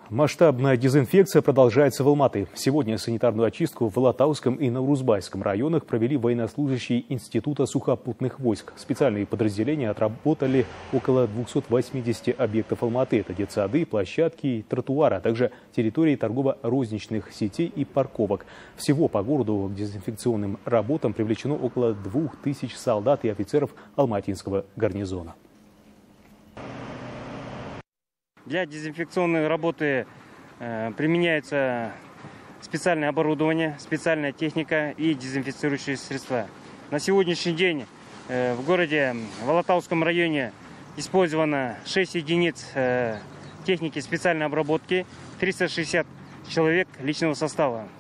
Масштабная дезинфекция продолжается в Алматы. Сегодня санитарную очистку в Алатауском и Наурузбайском районах провели военнослужащие Института сухопутных войск. Специальные подразделения отработали около 280 объектов Алматы. Это детсады, площадки, тротуары, а также территории торгово-розничных сетей и парковок. Всего по городу к дезинфекционным работам привлечено около 2000 солдат и офицеров Алматинского гарнизона. Для дезинфекционной работы применяется специальное оборудование, специальная техника и дезинфицирующие средства. На сегодняшний день в городе, в Алатауском районе, использовано 6 единиц техники специальной обработки, 360 человек личного состава.